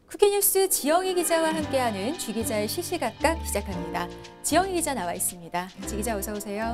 쿠키뉴스 지영희 기자와 함께하는 쥐 기자의 시시각각 시작합니다. 지영희 기자 나와 있습니다. 쥐 기자 어서 오세요.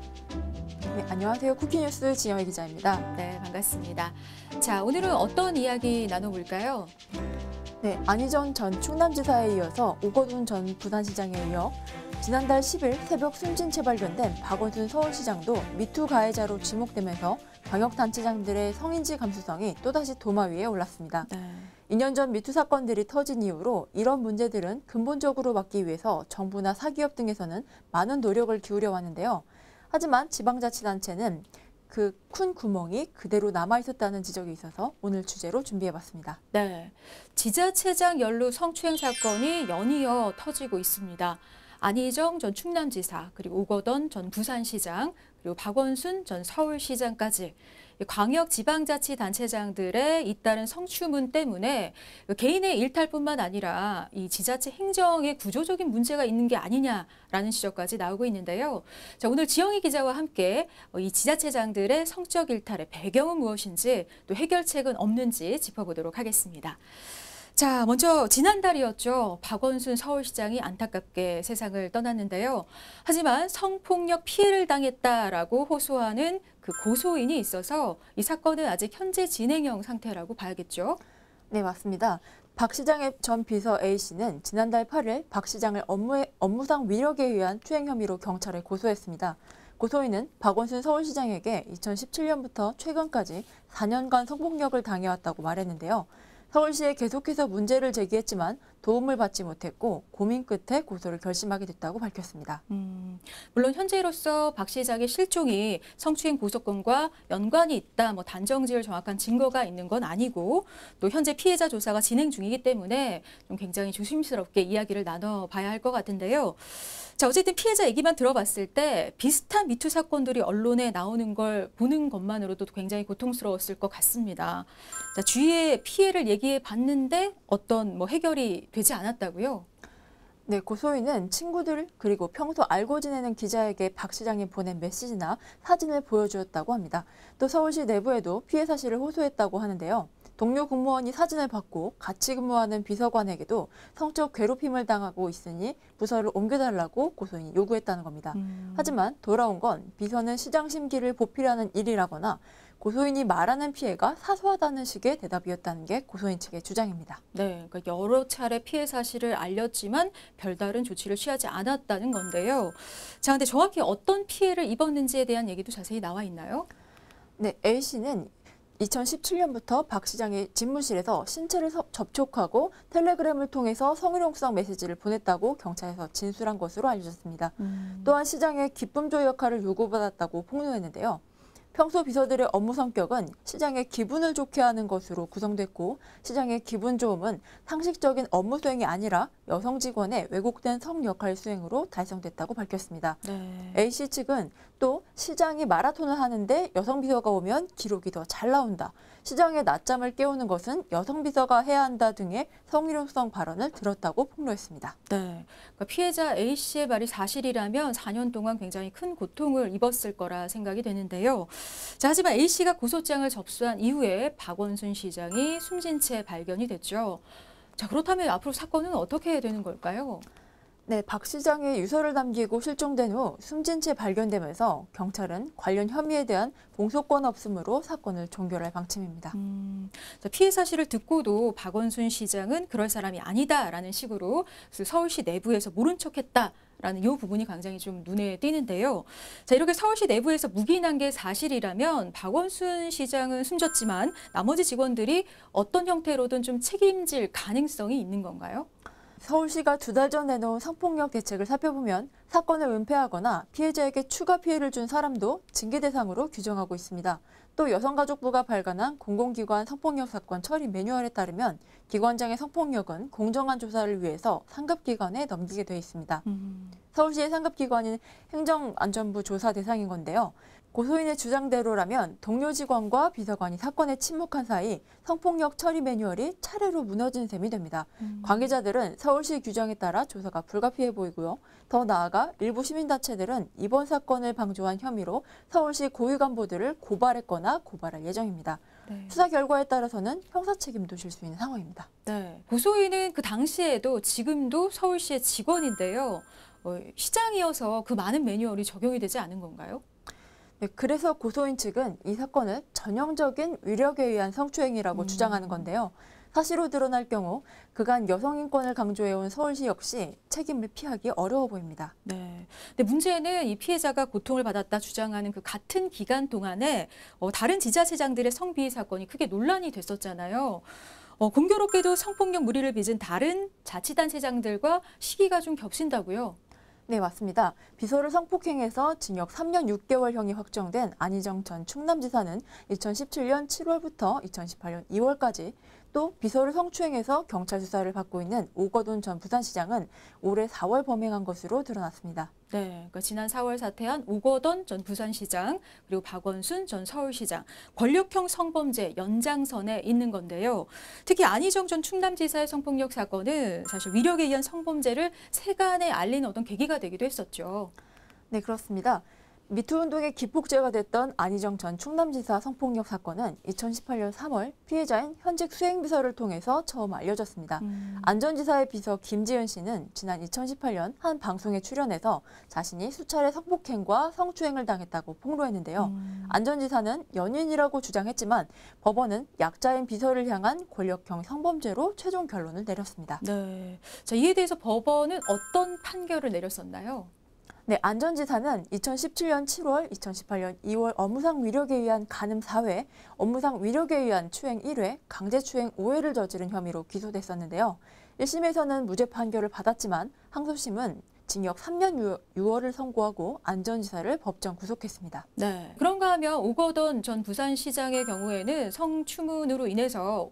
네, 안녕하세요. 쿠키뉴스 지영희 기자입니다. 네, 반갑습니다. 자, 오늘은 어떤 이야기 나눠볼까요? 네, 안희정 전 충남지사에 이어서 오거돈 전 부산시장에 이어 지난달 10일 새벽 숨진 채 발견된 박원순 서울시장도 미투 가해자로 지목되면서 광역단체장들의 성인지 감수성이 또다시 도마 위에 올랐습니다. 네. 2년 전 미투 사건들이 터진 이후로 이런 문제들은 근본적으로 막기 위해서 정부나 사기업 등에서는 많은 노력을 기울여 왔는데요. 하지만 지방자치단체는 그 큰 구멍이 그대로 남아있었다는 지적이 있어서 오늘 주제로 준비해봤습니다. 네, 지자체장 연루 성추행 사건이 연이어 터지고 있습니다. 안희정 전 충남지사, 그리고 오거돈 전 부산시장, 그리고 박원순 전 서울시장까지 광역 지방자치단체장들의 잇따른 성추문 때문에 개인의 일탈뿐만 아니라 이 지자체 행정에 구조적인 문제가 있는 게 아니냐라는 지적까지 나오고 있는데요. 자, 오늘 지영희 기자와 함께 이 지자체장들의 성적 일탈의 배경은 무엇인지 또 해결책은 없는지 짚어보도록 하겠습니다. 자, 먼저 지난달이었죠. 박원순 서울시장이 안타깝게 세상을 떠났는데요. 하지만 성폭력 피해를 당했다라고 호소하는 그 고소인이 있어서 이 사건은 아직 현재 진행형 상태라고 봐야겠죠. 네, 맞습니다. 박 시장의 전 비서 A씨는 지난달 8일 박 시장을 업무상 위력에 의한 추행 혐의로 경찰에 고소했습니다. 고소인은 박원순 서울시장에게 2017년부터 최근까지 4년간 성폭력을 당해왔다고 말했는데요. 서울시에 계속해서 문제를 제기했지만 도움을 받지 못했고 고민 끝에 고소를 결심하게 됐다고 밝혔습니다. 물론 현재로서 박 시장의 실종이 성추행 고소건과 연관이 있다, 단정지을 정확한 증거가 있는 건 아니고 또 현재 피해자 조사가 진행 중이기 때문에 좀 굉장히 조심스럽게 이야기를 나눠봐야 할 것 같은데요. 자, 어쨌든 피해자 얘기만 들어봤을 때 비슷한 미투 사건들이 언론에 나오는 걸 보는 것만으로도 굉장히 고통스러웠을 것 같습니다. 자, 주위의 피해를 얘기해 봤는데 어떤 해결이 되지 않았다고요? 네, 고소인은 친구들 그리고 평소 알고 지내는 기자에게 박 시장이 보낸 메시지나 사진을 보여주었다고 합니다. 또 서울시 내부에도 피해 사실을 호소했다고 하는데요. 동료 공무원이 사진을 받고 같이 근무하는 비서관에게도 성적 괴롭힘을 당하고 있으니 부서를 옮겨달라고 고소인이 요구했다는 겁니다. 하지만 돌아온 건 비서는 시장 심기를 보필하는 일이라거나 고소인이 말하는 피해가 사소하다는 식의 대답이었다는 게 고소인 측의 주장입니다. 네, 그러니까 여러 차례 피해 사실을 알렸지만 별다른 조치를 취하지 않았다는 건데요. 자, 근데 정확히 어떤 피해를 입었는지에 대한 얘기도 자세히 나와 있나요? 네, A씨는 2017년부터 박 시장의 집무실에서 신체를 접촉하고 텔레그램을 통해서 성희롱성 메시지를 보냈다고 경찰에서 진술한 것으로 알려졌습니다. 또한 시장의 기쁨조 역할을 요구받았다고 폭로했는데요. 평소 비서들의 업무 성격은 시장의 기분을 좋게 하는 것으로 구성됐고 시장의 기분 좋음은 상식적인 업무 수행이 아니라 여성 직원의 왜곡된 성 역할 수행으로 달성됐다고 밝혔습니다. 네. A씨 측은 또 시장이 마라톤을 하는데 여성 비서가 오면 기록이 더 잘 나온다. 시장의 낮잠을 깨우는 것은 여성 비서가 해야 한다 등의 성희롱성 발언을 들었다고 폭로했습니다. 네, 그러니까 피해자 A씨의 말이 사실이라면 4년 동안 굉장히 큰 고통을 입었을 거라 생각이 되는데요. 자, 하지만 A씨가 고소장을 접수한 이후에 박원순 시장이 숨진 채 발견이 됐죠. 자, 그렇다면 앞으로 사건은 어떻게 되는 걸까요? 네, 박 시장의 유서를 남기고 실종된 후 숨진 채 발견되면서 경찰은 관련 혐의에 대한 공소권 없음으로 사건을 종결할 방침입니다. 자, 피해 사실을 듣고도 박원순 시장은 그럴 사람이 아니다라는 식으로 서울시 내부에서 모른 척했다라는 이 부분이 굉장히 좀 눈에 띄는데요. 자, 이렇게 서울시 내부에서 묵인한 게 사실이라면 박원순 시장은 숨졌지만 나머지 직원들이 어떤 형태로든 좀 책임질 가능성이 있는 건가요? 서울시가 2달 전 내놓은 성폭력 대책을 살펴보면 사건을 은폐하거나 피해자에게 추가 피해를 준 사람도 징계 대상으로 규정하고 있습니다. 또 여성가족부가 발간한 공공기관 성폭력 사건 처리 매뉴얼에 따르면 기관장의 성폭력은 공정한 조사를 위해서 상급기관에 넘기게 돼 있습니다. 서울시의 상급기관인 행정안전부 조사 대상인 건데요. 고소인의 주장대로라면 동료 직원과 비서관이 사건에 침묵한 사이 성폭력 처리 매뉴얼이 차례로 무너진 셈이 됩니다. 관계자들은 서울시 규정에 따라 조사가 불가피해 보이고요. 더 나아가 일부 시민단체들은 이번 사건을 방조한 혐의로 서울시 고위 간부들을 고발했거나 고발할 예정입니다. 네. 수사 결과에 따라서는 형사 책임도 질 수 있는 상황입니다. 네. 고소인은 그 당시에도 지금도 서울시의 직원인데요. 시장이어서 그 많은 매뉴얼이 적용이 되지 않은 건가요? 네, 그래서 고소인 측은 이 사건을 전형적인 위력에 의한 성추행이라고 주장하는 건데요. 사실로 드러날 경우 그간 여성 인권을 강조해온 서울시 역시 책임을 피하기 어려워 보입니다. 네. 근데 문제는 이 피해자가 고통을 받았다 주장하는 그 같은 기간 동안에 다른 지자체장들의 성비위 사건이 크게 논란이 됐었잖아요. 공교롭게도 성폭력 무리를 빚은 다른 자치단체장들과 시기가 좀 겹친다고요. 네, 맞습니다. 비서를 성폭행해서 징역 3년 6개월형이 확정된 안희정 전 충남지사는 2017년 7월부터 2018년 2월까지 또 비서를 성추행해서 경찰 수사를 받고 있는 오거돈 전 부산시장은 올해 4월 범행한 것으로 드러났습니다. 네, 그러니까 지난 4월 사퇴한 오거돈 전 부산시장 그리고 박원순 전 서울시장 권력형 성범죄 연장선에 있는 건데요. 특히 안희정 전 충남지사의 성폭력 사건은 사실 위력에 의한 성범죄를 세간에 알리는 어떤 계기가 되기도 했었죠. 네, 그렇습니다. 미투 운동의 기폭제가 됐던 안희정 전 충남지사 성폭력 사건은 2018년 3월 피해자인 현직 수행비서를 통해서 처음 알려졌습니다. 안 전 지사의 비서 김지은 씨는 지난 2018년 한 방송에 출연해서 자신이 수차례 성폭행과 성추행을 당했다고 폭로했는데요. 안 전 지사는 연인이라고 주장했지만 법원은 약자인 비서를 향한 권력형 성범죄로 최종 결론을 내렸습니다. 네, 자, 이에 대해서 법원은 어떤 판결을 내렸었나요? 네, 안 전 지사는 2017년 7월, 2018년 2월 업무상 위력에 의한 간음 4회, 업무상 위력에 의한 추행 1회, 강제추행 5회를 저지른 혐의로 기소됐었는데요. 1심에서는 무죄 판결을 받았지만 항소심은 징역 3년 6월을 선고하고 안 전 지사를 법정 구속했습니다. 네, 그런가 하면 오거돈 전 부산시장의 경우에는 성추문으로 인해서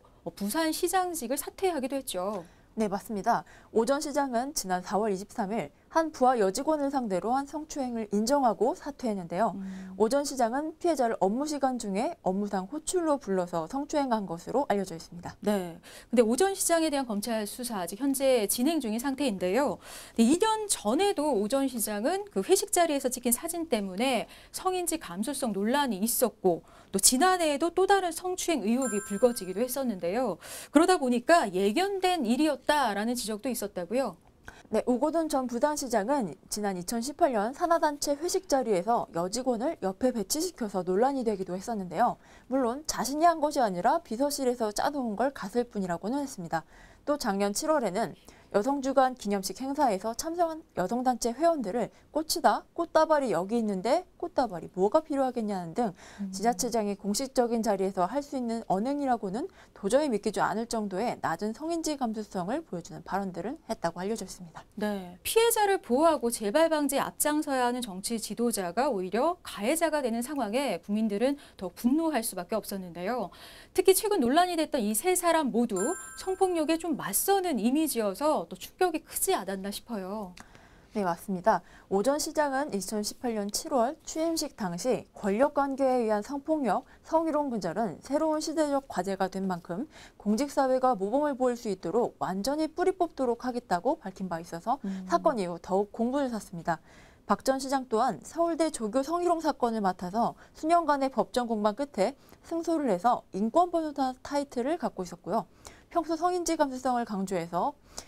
부산시장직을 사퇴하기도 했죠. 네, 맞습니다. 오 전 시장은 지난 4월 23일 한 부하 여직원을 상대로 한 성추행을 인정하고 사퇴했는데요. 오 전 시장은 피해자를 업무 시간 중에 업무상 호출로 불러서 성추행한 것으로 알려져 있습니다. 네. 근데 오 전 시장에 대한 검찰 수사 아직 현재 진행 중인 상태인데요. 2년 전에도 오 전 시장은 그 회식 자리에서 찍힌 사진 때문에 성인지 감수성 논란이 있었고 또 지난해에도 또 다른 성추행 의혹이 불거지기도 했었는데요. 그러다 보니까 예견된 일이었다라는 지적도 있었다고요. 네, 오거돈 전 부산시장은 지난 2018년 산하단체 회식 자리에서 여직원을 옆에 배치시켜서 논란이 되기도 했었는데요. 물론 자신이 한 것이 아니라 비서실에서 짜놓은 걸 갔을 뿐이라고는 했습니다. 또 작년 7월에는 여성주간 기념식 행사에서 참석한 여성단체 회원들을 꽃이다, 꽃다발이 여기 있는데 꽃다발이 뭐가 필요하겠냐는 등 지자체장이 공식적인 자리에서 할 수 있는 언행이라고는 도저히 믿기지 않을 정도의 낮은 성인지 감수성을 보여주는 발언들을 했다고 알려져 있습니다. 네, 피해자를 보호하고 재발 방지에 앞장서야 하는 정치 지도자가 오히려 가해자가 되는 상황에 국민들은 더 분노할 수밖에 없었는데요. 특히 최근 논란이 됐던 이 세 사람 모두 성폭력에 좀 맞서는 이미지여서 또 충격이 크지 않았나 싶어요. 네, 맞습니다. 오 전 시장은 2018년 7월 취임식 당시 권력관계에 의한 성폭력, 성희롱 근절은 새로운 시대적 과제가 된 만큼 공직사회가 모범을 보일 수 있도록 완전히 뿌리 뽑도록 하겠다고 밝힌 바 있어서 사건 이후 더욱 공분을 샀습니다. 박 전 시장 또한 서울대 조교 성희롱 사건을 맡아서 수년간의 법정 공방 끝에 승소를 해서 인권 변호사 타이틀을 갖고 있었고요. 평소 성인지 감수성을 강조해서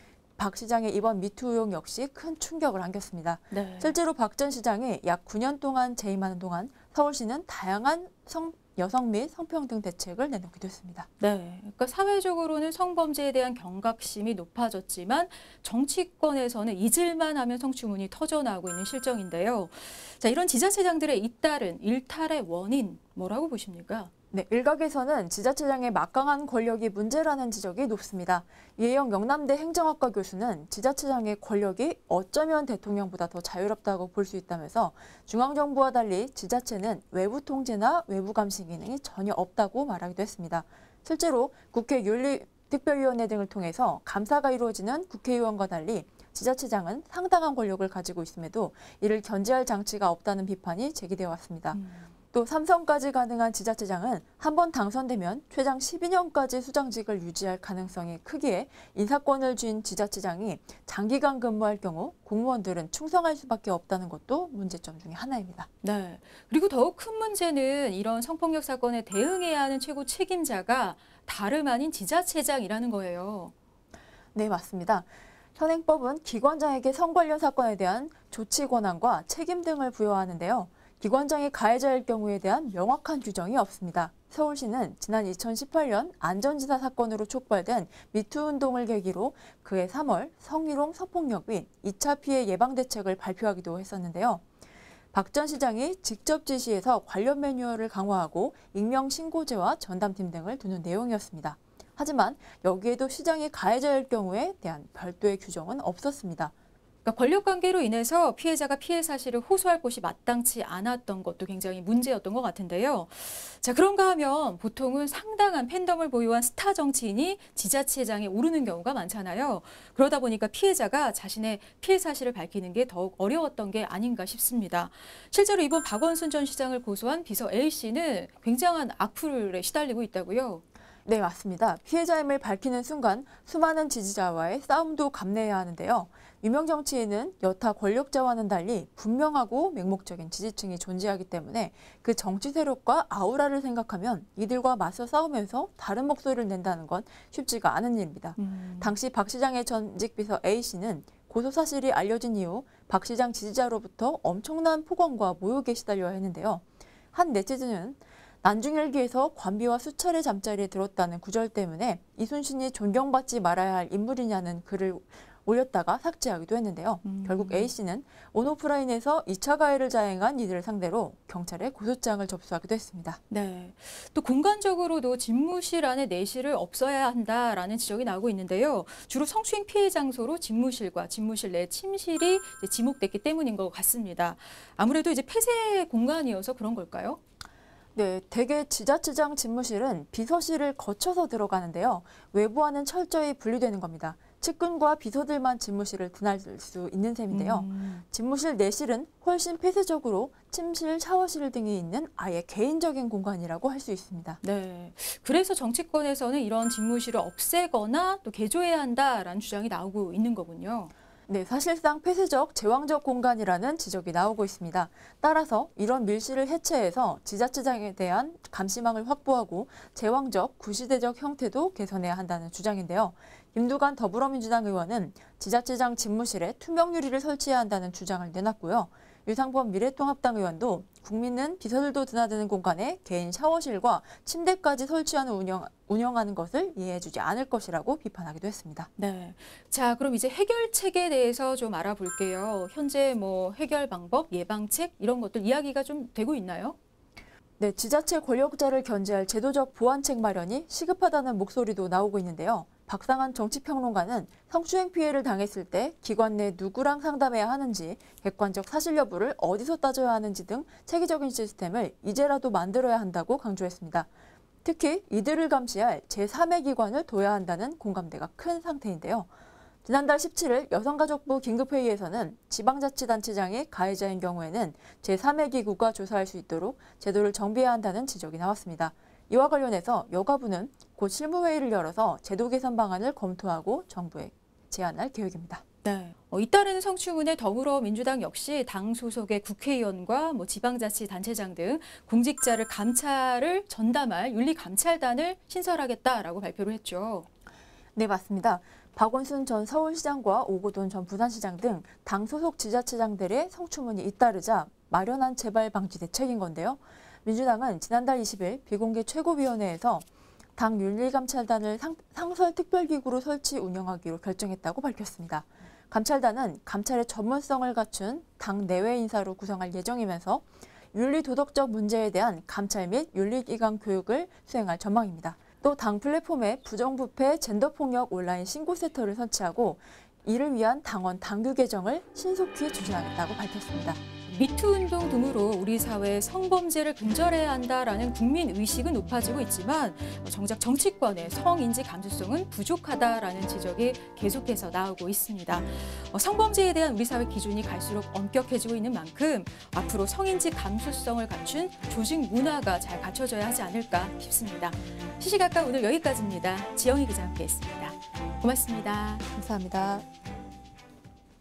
박 시장의 이번 미투 의혹 역시 큰 충격을 안겼습니다. 네. 실제로 박 전 시장이 약 9년 동안 재임하는 동안 서울시는 다양한 여성 및 성평등 대책을 내놓기도 했습니다. 네, 그러니까 사회적으로는 성범죄에 대한 경각심이 높아졌지만 정치권에서는 잊을만 하면 성추문이 터져나오고 있는 실정인데요. 자, 이런 지자체장들의 잇따른 일탈의 원인 뭐라고 보십니까? 네, 일각에서는 지자체장의 막강한 권력이 문제라는 지적이 높습니다. 이혜영 영남대 행정학과 교수는 지자체장의 권력이 어쩌면 대통령보다 더 자유롭다고 볼 수 있다면서 중앙정부와 달리 지자체는 외부 통제나 외부 감시 기능이 전혀 없다고 말하기도 했습니다. 실제로 국회 윤리특별위원회 등을 통해서 감사가 이루어지는 국회의원과 달리 지자체장은 상당한 권력을 가지고 있음에도 이를 견제할 장치가 없다는 비판이 제기되어 왔습니다. 또 삼선까지 가능한 지자체장은 한 번 당선되면 최장 12년까지 수장직을 유지할 가능성이 크기에 인사권을 쥔 지자체장이 장기간 근무할 경우 공무원들은 충성할 수밖에 없다는 것도 문제점 중에 하나입니다. 네. 그리고 더욱 큰 문제는 이런 성폭력 사건에 대응해야 하는 최고 책임자가 다름 아닌 지자체장이라는 거예요. 네, 맞습니다. 현행법은 기관장에게 성 관련 사건에 대한 조치 권한과 책임 등을 부여하는데요. 기관장이 가해자일 경우에 대한 명확한 규정이 없습니다. 서울시는 지난 2018년 안전지사 사건으로 촉발된 미투 운동을 계기로 그해 3월 성희롱 성폭력 및 2차 피해 예방 대책을 발표하기도 했었는데요. 박 전 시장이 직접 지시해서 관련 매뉴얼을 강화하고 익명 신고제와 전담팀 등을 두는 내용이었습니다. 하지만 여기에도 시장이 가해자일 경우에 대한 별도의 규정은 없었습니다. 그러니까 권력 관계로 인해서 피해자가 피해 사실을 호소할 곳이 마땅치 않았던 것도 굉장히 문제였던 것 같은데요. 자, 그런가 하면 보통은 상당한 팬덤을 보유한 스타 정치인이 지자체장에 오르는 경우가 많잖아요. 그러다 보니까 피해자가 자신의 피해 사실을 밝히는 게 더욱 어려웠던 게 아닌가 싶습니다. 실제로 이번 박원순 전 시장을 고소한 비서 A씨는 굉장한 악플에 시달리고 있다고요. 네, 맞습니다. 피해자임을 밝히는 순간 수많은 지지자와의 싸움도 감내해야 하는데요. 유명 정치인은 여타 권력자와는 달리 분명하고 맹목적인 지지층이 존재하기 때문에 그 정치 세력과 아우라를 생각하면 이들과 맞서 싸우면서 다른 목소리를 낸다는 건 쉽지가 않은 일입니다. 당시 박 시장의 전직 비서 A씨는 고소 사실이 알려진 이후 박 시장 지지자로부터 엄청난 폭언과 모욕에 시달려야 했는데요. 한 네티즌은 난중일기에서 관비와 수차례 잠자리에 들었다는 구절 때문에 이순신이 존경받지 말아야 할 인물이냐는 글을 올렸다가 삭제하기도 했는데요. 결국 A씨는 온오프라인에서 2차 가해를 자행한 이들을 상대로 경찰에 고소장을 접수하기도 했습니다. 네. 또 공간적으로도 집무실 안에 내실을 없어야 한다라는 지적이 나오고 있는데요. 주로 성추행 피해 장소로 집무실과 집무실 내 침실이 지목됐기 때문인 것 같습니다. 아무래도 이제 폐쇄 공간이어서 그런 걸까요? 네, 대개 지자체장 집무실은 비서실을 거쳐서 들어가는데요. 외부와는 철저히 분리되는 겁니다. 측근과 비서들만 집무실을 드날 수 있는 셈인데요. 집무실 내실은 훨씬 폐쇄적으로 침실, 샤워실 등이 있는 아예 개인적인 공간이라고 할 수 있습니다. 네. 그래서 정치권에서는 이런 집무실을 없애거나 또 개조해야 한다라는 주장이 나오고 있는 거군요. 네, 사실상 폐쇄적, 제왕적 공간이라는 지적이 나오고 있습니다. 따라서 이런 밀실을 해체해서 지자체장에 대한 감시망을 확보하고 제왕적, 구시대적 형태도 개선해야 한다는 주장인데요. 김두관 더불어민주당 의원은 지자체장 집무실에 투명 유리를 설치해야 한다는 주장을 내놨고요. 유상범 미래통합당 의원도 국민은 비서들도 드나드는 공간에 개인 샤워실과 침대까지 설치하는 운영하는 것을 이해해주지 않을 것이라고 비판하기도 했습니다. 네. 자, 그럼 이제 해결책에 대해서 좀 알아볼게요. 현재 뭐 해결 방법, 예방책 이런 것들 이야기가 좀 되고 있나요? 네, 지자체 권력자를 견제할 제도적 보완책 마련이 시급하다는 목소리도 나오고 있는데요. 박상한 정치평론가는 성추행 피해를 당했을 때 기관 내 누구랑 상담해야 하는지, 객관적 사실 여부를 어디서 따져야 하는지 등 체계적인 시스템을 이제라도 만들어야 한다고 강조했습니다. 특히 이들을 감시할 제3의 기관을 둬야 한다는 공감대가 큰 상태인데요. 지난달 17일 여성가족부 긴급회의에서는 지방자치단체장이 가해자인 경우에는 제3의 기구가 조사할 수 있도록 제도를 정비해야 한다는 지적이 나왔습니다. 이와 관련해서 여가부는 곧 실무회의를 열어서 제도 개선 방안을 검토하고 정부에 제안할 계획입니다. 네. 잇따르는 성추문에 더불어민주당 역시 당 소속의 국회의원과 지방자치단체장 등 공직자를 감찰을 전담할 윤리감찰단을 신설하겠다라고 발표를 했죠. 네, 맞습니다. 박원순 전 서울시장과 오거돈 전 부산시장 등 당 소속 지자체장들의 성추문이 잇따르자 마련한 재발 방지 대책인 건데요. 민주당은 지난달 20일 비공개 최고위원회에서 당 윤리감찰단을 상설특별기구로 설치 운영하기로 결정했다고 밝혔습니다. 감찰단은 감찰의 전문성을 갖춘 당 내외 인사로 구성할 예정이면서 윤리도덕적 문제에 대한 감찰 및 윤리기강 교육을 수행할 전망입니다. 또 당 플랫폼에 부정부패, 젠더폭력 온라인 신고센터를 설치하고 이를 위한 당원 당규 개정을 신속히 추진하겠다고 밝혔습니다. 미투 운동 등으로 우리 사회 성범죄를 근절해야 한다라는 국민 의식은 높아지고 있지만 정작 정치권의 성인지 감수성은 부족하다라는 지적이 계속해서 나오고 있습니다. 성범죄에 대한 우리 사회 기준이 갈수록 엄격해지고 있는 만큼 앞으로 성인지 감수성을 갖춘 조직 문화가 잘 갖춰져야 하지 않을까 싶습니다. 시시각각 오늘 여기까지입니다. 지영희 기자와 함께했습니다. 고맙습니다. 감사합니다.